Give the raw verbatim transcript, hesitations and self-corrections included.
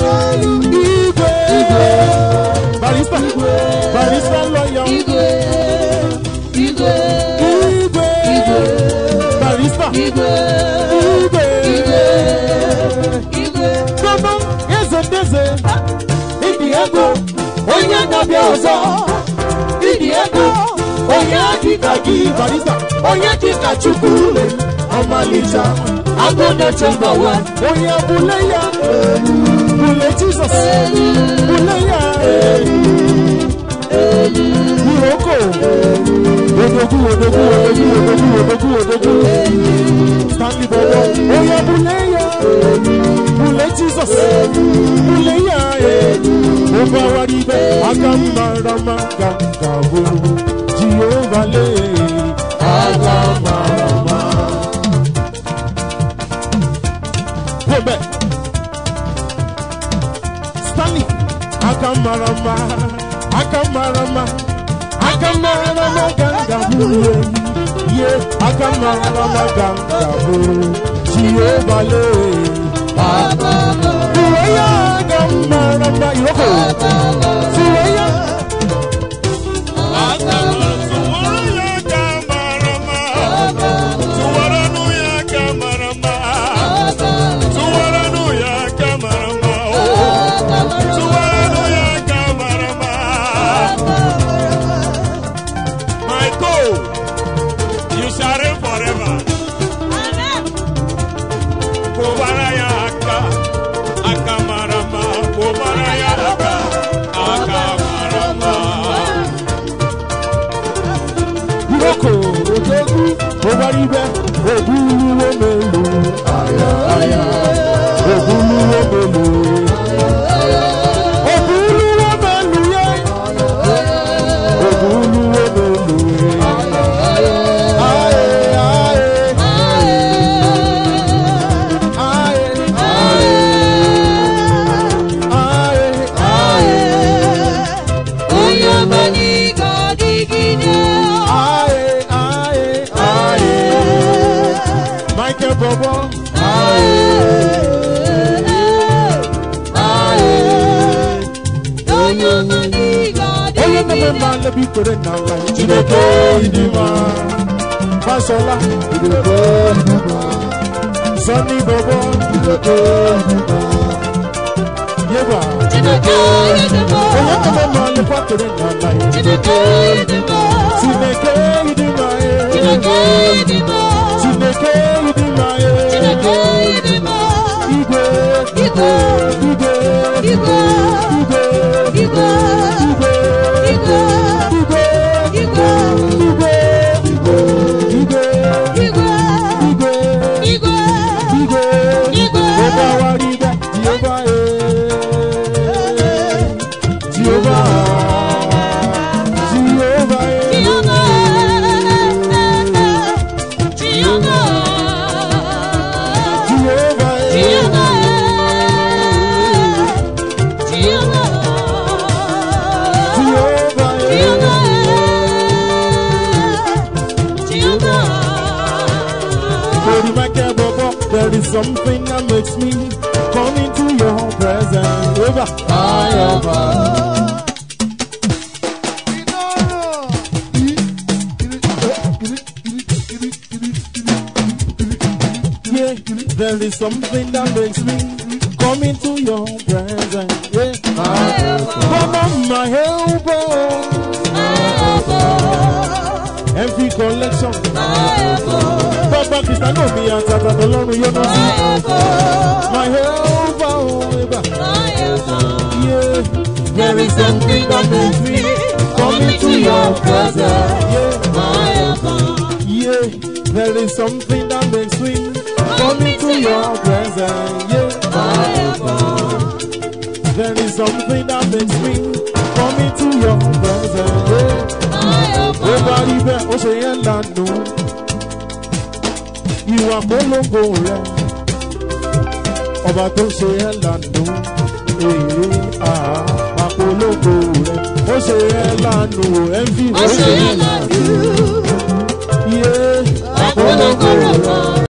Igwe. Barista. Barista lawyer. Igwe. Igwe. Igwe. Barista. Igwe. Igwe. Igwe. Come on, yes and this. Idiego. Oya nabia ozo. Idiego. Oya kikaki. Barista. Oya kikachukule. Omalicha. I'm gonna take my one. Oya buleya. Bule Jesus. Buleya. Buroko. Odogu, odogu, odogu, odogu, odogu, odogu. Stanley Bobo. Oya buleya. Bule Jesus. Buleya. Oba waribe. Akamarama kankabu. Jehovah le. Akamarama. Bebe. Stanley. Akamarama. Akamarama. Akamarama kankabu. Yeah. Akamarama kankabu. Jehovah le. Akamarama. Akamarama. Iroko. Suwaya. Obaribe, Oguluwo melu, aya aya, Oguluwo melu, Oguluwo melu ye, Oguluwo melu, aye aye, aye aye, aye, Oya mani kadigine. Michael Bobo. Aye, aye, Oya mani kadigine. Oya mame man le bi kore na la. Chineke idima. Fasola. Chineke idima. Sunny Bobo. Chineke idima. Yeba. Chineke idima. Oya mame man le bi kore na la. Chineke idima. Chineke idima. Chineke idima. Chineke idima. Chineke idima. Igwe. Igwe. Igwe. Igwe. Igwe. Igwe. Igwe. Igwe. Igwe. Igwe. Igwe. Igwe. Igwe. Oba waribe. Jehovah. Jehovah. Jehovah. There is something that makes me come into your presence. Over. Yeah, there is something that makes me come into your presence. Yeah, come on, my helper. M V collection. Baba Cristiano mi atata tolorun yo no si. My helper, yeah. There is something that makes me come into your presence. Yeah, yeah. There is something that makes me come into your presence. Yeah, there is something that makes me come into your presence. Yeah. Nobody there, oh say and I know. You are polongo rẹ ọba tó ṣe ẹ́ lànà èyí àpolongo rẹ ó ṣe ẹ́ lànà ẹ̀ ń fi ó ṣe ẹ́ lànà.